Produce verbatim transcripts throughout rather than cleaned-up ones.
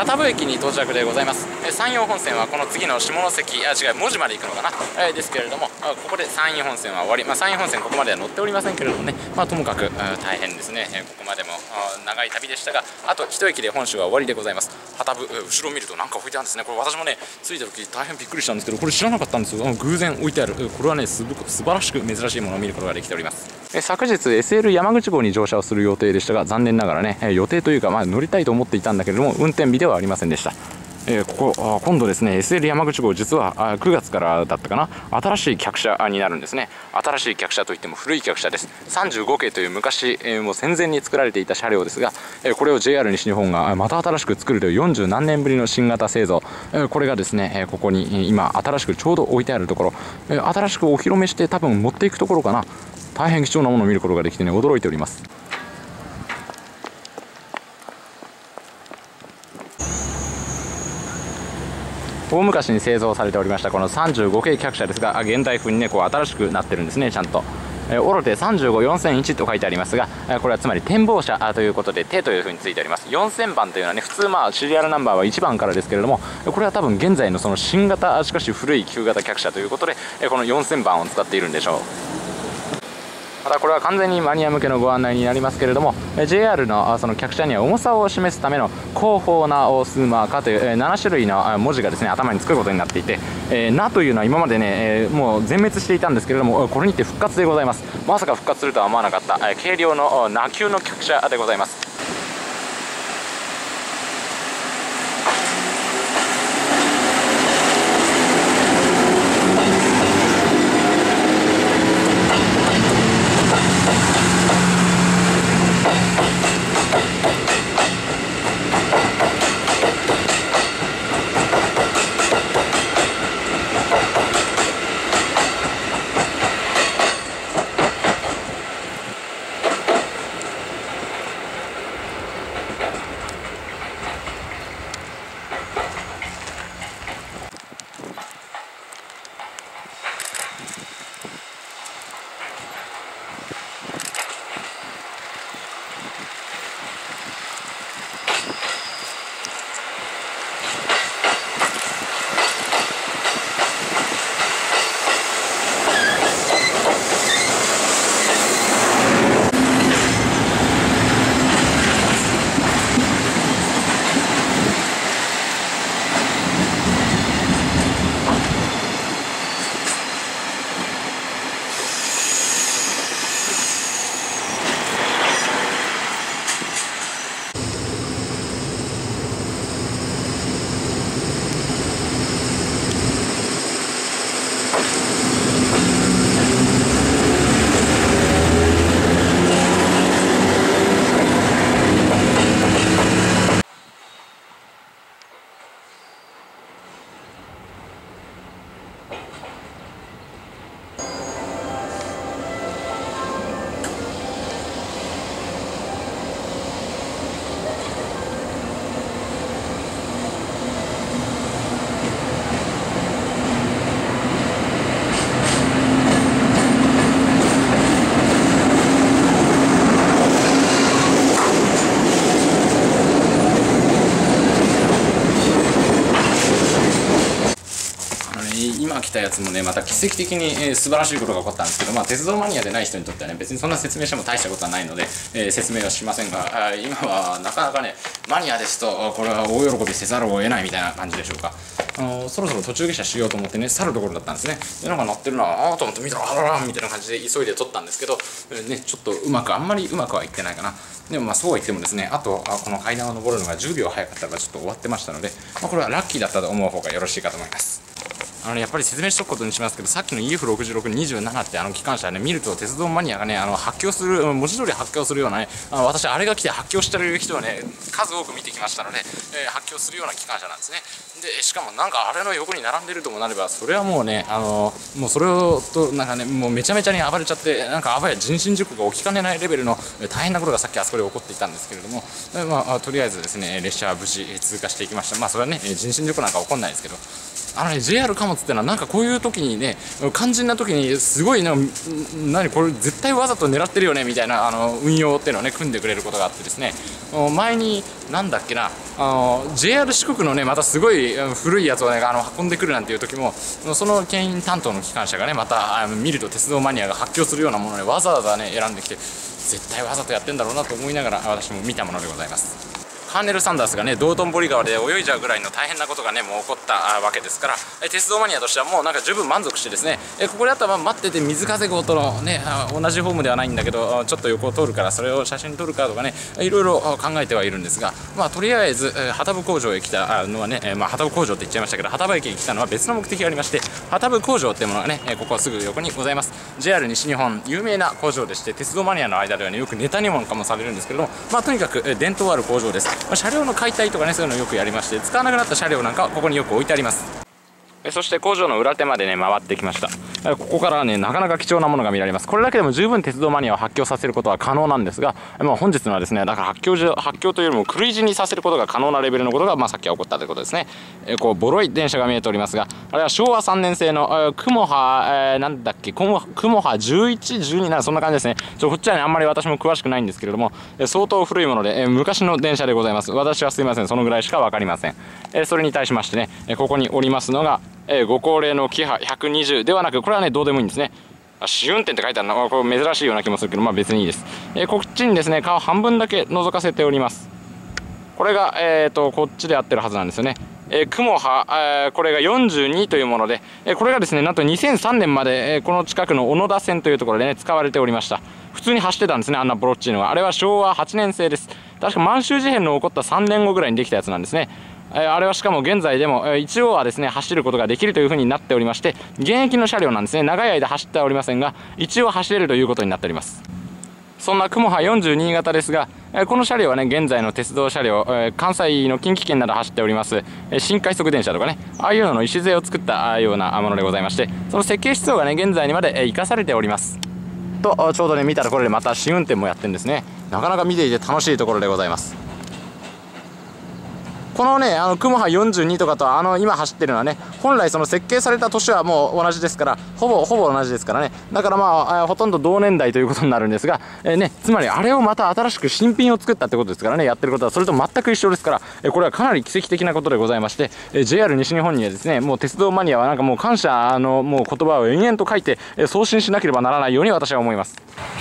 多部駅に到着でございます。山陽本線はこの次の下関、あ、違う、門司まで行くのかな、えー、ですけれども、ここで山陰本線は終わり、まあ、山陰本線ここまでは乗っておりませんけれどもね、まあ、ともかく大変ですね、ここまでも長い旅でしたが、あと一駅で本州は終わりでございます。旗部、後ろを見るとなんか置いてあるんですね。これ私もね、着いた時大変びっくりしたんですけど、これ知らなかったんですよ。偶然置いてある。これはね、すごく素晴らしく珍しいものを見ることができております。え昨日 エスエル 山口号に乗車をする予定でしたが、残念ながらね、予定というか、まあ、乗りたいと思っていたんだけれども、運転日ではありませんでした。えー、ここ今度ですね エスエル 山口号、実はくがつからだったかな、新しい客車になるんですね。新しい客車といっても古い客車です。さんじゅうご系という昔、えー、もう戦前に作られていた車両ですが、えー、これを ジェイアール 西日本がまた新しく作るというよんじゅうなんねんぶりの新型製造、えー、これがですね、えー、ここに今新しくちょうど置いてあるところ、えー、新しくお披露目して多分持っていくところかな。大変貴重なものを見ることができてね、驚いております。大昔に製造されておりましたこのさんじゅうご系客車ですが、現代風にねこう新しくなってるんですね。ちゃんとオロテさんじゅうごよんせんいちと書いてありますが、これはつまり展望車ということで手というふうについております。よんせんばんというのはね、普通まあシリアルナンバーはいちばんからですけれども、これは多分現在のその新型しかし古い旧型客車ということで、このよんせんばんを使っているんでしょう。またこれは完全にマニア向けのご案内になりますけれども、 ジェイアール のその客車には重さを示すための後方なオスマーカというなな種類の文字がですね頭につくことになっていて、えー、なというのは今までねもう全滅していたんですけれども、これにて復活でございます。まさか復活するとは思わなかった、軽量のナ級の客車でございます。今来たやつもね、また奇跡的に、えー、素晴らしいことが起こったんですけど、まあ、鉄道マニアでない人にとってはね、別にそんな説明しても大したことはないので、えー、説明はしませんが、今はなかなかね、マニアですと、これは大喜びせざるを得ないみたいな感じでしょうか。あのそろそろ途中下車しようと思ってね、去るところだったんですね。で、なんか乗ってるなあと思って見たら、あららみたいな感じで急いで撮ったんですけど、えー、ね、ちょっとうまく、あんまりうまくはいってないかな。でもまあそうは言ってもですね、あとあこの階段を上るのがじゅうびょう早かったらちょっと終わってましたので、まあ、これはラッキーだったと思う方がよろしいかと思います。あのね、やっぱり説明しとくことにしますけど、さっきの イーエフろくじゅうろくにじゅうなな ってあの機関車ね、見ると鉄道マニアがね、あの発狂する、文字通り発狂するようなね、あの私、あれが来て発狂してる人はね、数多く見てきましたので、えー、発狂するような機関車なんですね。で、しかもなんかあれの横に並んでるともなれば、それはもうね、あのもうそれをと、なんかね、もうめちゃめちゃに暴れちゃって、なんかあばや人身事故が起きかねないレベルの大変なことがさっきあそこで起こっていたんですけれども、まあ、とりあえずですね、列車は無事通過していきました。まあ、それはね、人身事故なんか起こんないですけど、 あのね ジェイアール 貨物ってのはなんかこういう時にね、肝心な時にすごいな、何これ絶対わざと狙ってるよねみたいなあの運用っていうのをね組んでくれることがあってですね、前になんだっけな、あの ジェイアール 四国のねまたすごい古いやつをねあの運んでくるなんていう時も、その牽引担当の機関車がねまた見ると鉄道マニアが発狂するようなものをねわざわざね選んできて、絶対わざとやってんだろうなと思いながら私も見たものでございます。カーネル・サンダースがね道頓堀川で泳いじゃうぐらいの大変なことがねもう起こったわけですから、鉄道マニアとしてはもうなんか十分満足してですね、ここであったら待ってて水風号とのね同じホームではないんだけどちょっと横を通るからそれを写真に撮るかとかねいろいろ考えてはいるんですが、まあとりあえず旗部工場へ来たのはね、まあ旗部工場って言っちゃいましたけど、旗場駅に来たのは別の目的がありまして、旗部工場っていうものがねここはすぐ横にございます。 ジェイアール 西日本有名な工場でして、鉄道マニアの間ではねよくネタにもかもされるんですけれども、まあとにかく伝統ある工場です。まあ、車両の解体とかねそういうのをよくやりまして、使わなくなった車両なんかはここによく置いてあります。そして工場の裏手までね回ってきました。ここからはねなかなか貴重なものが見られます。これだけでも十分鉄道マニアを発狂させることは可能なんですが、まあ、本日のはですねだから発狂じ発狂というよりも狂い死にさせることが可能なレベルのことが、まあ、さっきは起こったということですね。えこうボロい電車が見えておりますが、あれはしょうわさんねん製の雲波、えー、なんだっけ雲波じゅういち、じゅうになそんな感じですね。ちょこっちはねあんまり私も詳しくないんですけれども、相当古いもので、えー、昔の電車でございます。私はすいませんそのぐらいしか分かりません。えー、それに対しましてねここにおりますのがえー、ご高齢のキハひゃくにじゅうではなく、これはねどうでもいいんですね。試運転って書いてあるのはこれ珍しいような気もするけど、まあ別にいいです。えー、こっちにですね顔半分だけ覗かせております。これがえーとこっちで合ってるはずなんですよね。えー、雲波、えー、これがよんじゅうにというもので、えー、これがですねなんとにせんさんねんまで、えー、この近くの小野田線というところでね使われておりました。普通に走ってたんですね、あんなボロッチーのが。あれはしょうわはちねん製です。確か満州事変の起こったさんねんごぐらいにできたやつなんですね。あれはしかも現在でも一応はですね走ることができるという風になっておりまして、現役の車両なんですね。長い間走ってはおりませんが一応走れるということになっております。そんな雲波よんじゅうに型ですが、この車両はね現在の鉄道車両、関西の近畿圏など走っております新快速電車とかね、ああいうのの礎を作ったようなものでございまして、その設計思想がね現在にまで生かされておりますと、ちょうどね見たところでまた試運転もやってるんですね。なかなか見ていて楽しいところでございます。このねあの雲波よんじゅうにとかとあの今走ってるのはね本来その設計された年はもう同じですから、ほぼほぼ同じですからね。だからまあほとんど同年代ということになるんですが、えー、ねつまりあれをまた新しく新品を作ったってことですからね、やってることはそれと全く一緒ですから、えー、これはかなり奇跡的なことでございまして、えー、ジェイアール 西日本にはですねもう鉄道マニアはなんかもう感謝のもう言葉を延々と書いて、えー、送信しなければならないように私は思います。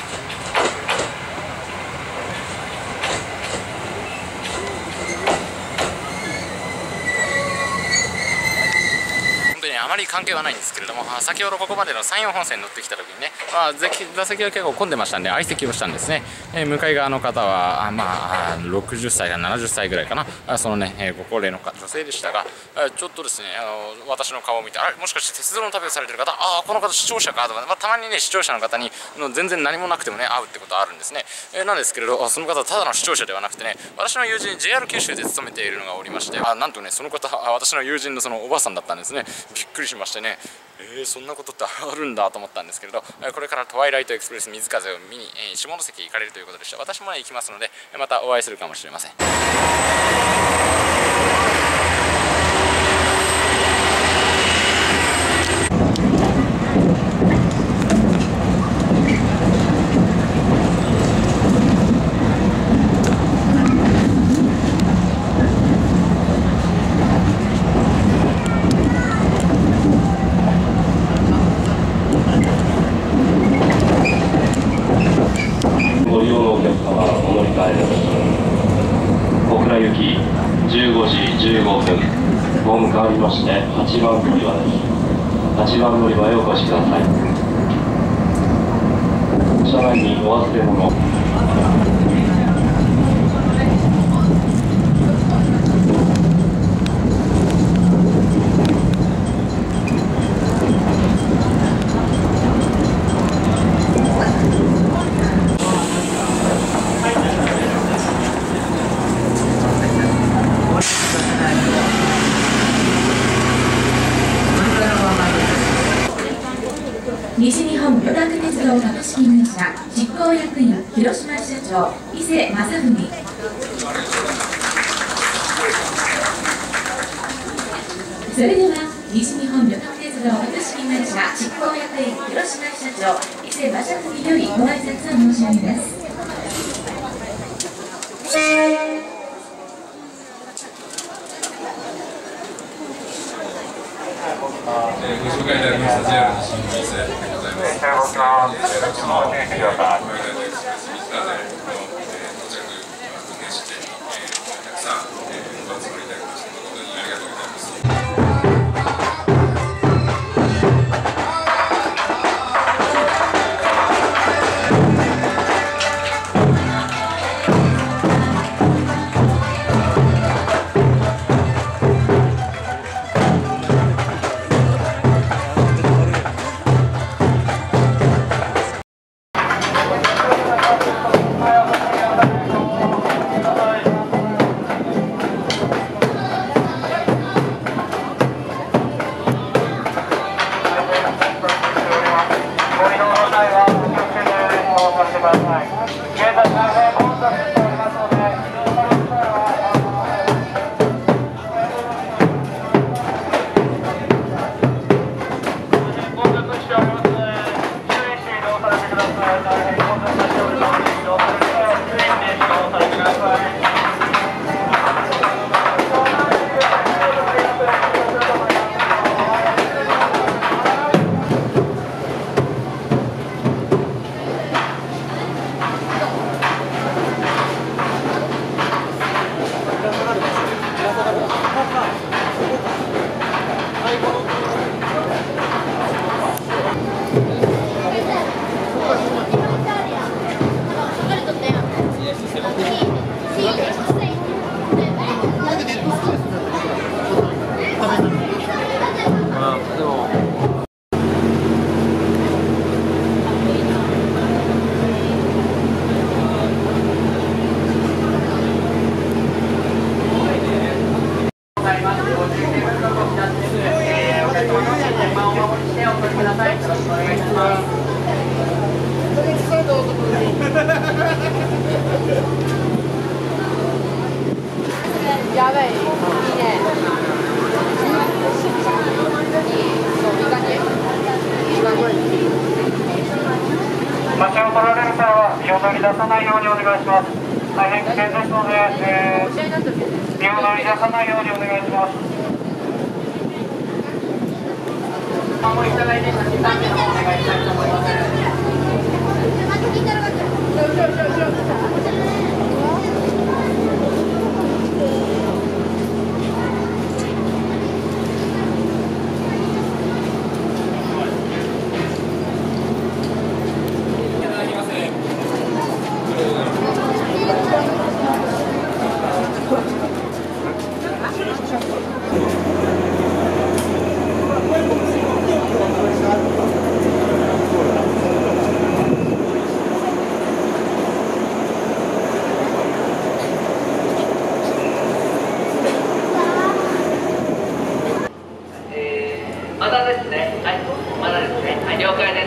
あまり関係はないんですけれども、先ほどここまでの山陽本線に乗ってきた時にね、まあ、座席が結構混んでましたんで相席をしたんですね。えー、向かい側の方はまあろくじゅっさいからななじゅっさいぐらいかな、そのね、えー、ご高齢の女性でしたが、ちょっとですねあの私の顔を見て、あれもしかして鉄道の旅をされてる方、ああこの方視聴者かとか、まあ、たまにね視聴者の方にの全然何もなくてもね会うってことはあるんですね。えー、なんですけれどその方ただの視聴者ではなくてね、私の友人 ジェイアール 九州で勤めているのがおりまして、あなんとねその方私の友人のそのおばあさんだったんですね。びっくりしましてね、えー、そんなことってあるんだと思ったんですけれど、これからトワイライトエクスプレス水風を見に、えー、下関行かれるということでした。私もね行きますのでまたお会いするかもしれません。 ご利用のお客様お乗り換えです。小倉行きじゅうごじじゅうごふん、ホーム変わりましてはちばん乗り場です。はちばん乗り場へお越しください。車内にお忘れ物西日本旅客鉄道株式会社執行役員広島支社長伊勢正文。それでは西日本旅客鉄道株式会社執行役員広島支社長伊勢馬車組よりご挨拶を申し上げます。 えー、ご紹介いただきました ジェイアール の新幹線でございます。えー、私の、えー、私の、えー、ご紹介いただきます水風の、えー、到着を記念して、えー、たくさん、えー、お集まりいただきまして誠にありがとうございます。 やばい、いいね。 場所を取られる際は身を乗り出さないようにお願いします。大変危険ですので、えー、身を乗り出さないようにお願いします。お守りいただいて写真撮影の方お願いしたいと思います。 まだですね。はい、まだですね。はい、了解です。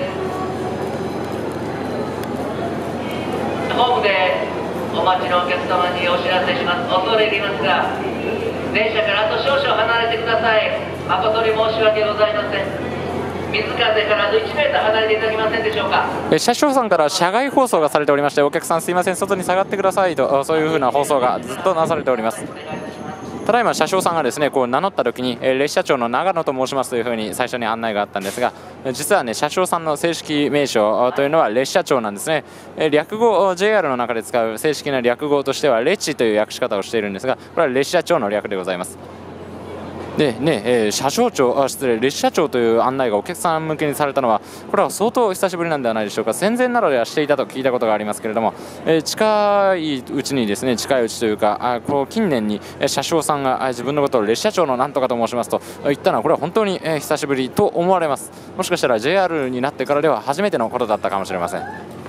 ホームでお待ちのお客様にお知らせします。恐れ入りますが、電車からあと少々離れてください。誠に申し訳ございません。水風からあといちメートル離れていただけませんでしょうか。 車掌さんから車外放送がされておりまして、お客さんすいません、外に下がってくださいと、そういうふうな放送がずっとなされております。ただいま車掌さんがですねこう名乗った時に、えー、列車長の長野と申しますというふうに最初に案内があったんですが、実はね車掌さんの正式名称というのは列車長なんですね。えー、略語 ジェイアール の中で使う正式な略語としてはレチという訳し方をしているんですが、これは列車長の略でございます。でねえー、車掌長あ失礼列車長という案内がお客さん向けにされたのはこれは相当久しぶりなんではないでしょうか。戦前などではしていたと聞いたことがありますけれども、えー、近いうちにですね近いうちというかあこう近年に車掌さんが自分のことを列車長のなんとかと申しますと言ったのはこれは本当に、えー、久しぶりと思われます。もしかしたら ジェイアール になってからでは初めてのことだったかもしれません。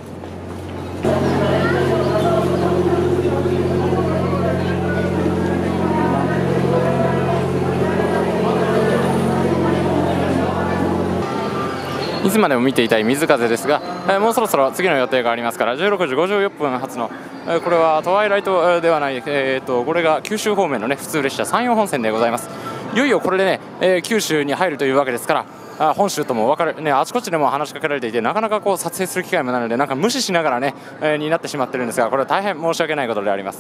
いつまでも見ていたい水風ですが、えー、もうそろそろ次の予定がありますからじゅうろくじごじゅうよんぷん発の、えー、これはトワイライトではない、えー、とこれが九州方面の、ね、普通列車山陽本線でございます。 いよいよこれでね、えー、九州に入るというわけですから、あ本州とも分かる、ね、あちこちでも話しかけられていて、なかなかこう撮影する機会もないので、なんか無視しながらね、えー、になってしまってるんですが、これは大変申し訳ないことであります。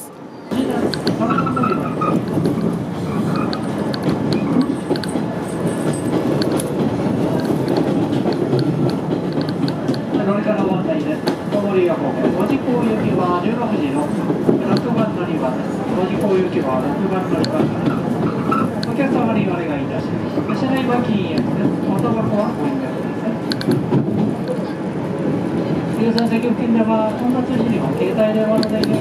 乗り方問題です。上りがごじ行行きはじゅうろくじろっぷん、ろくばん乗り場です。ごじ行行きはろくばん乗り場です。お客様にお願いいたします。車内は禁煙です。元箱はご遠慮ください。優先席付近では混雑時には携帯電話の電源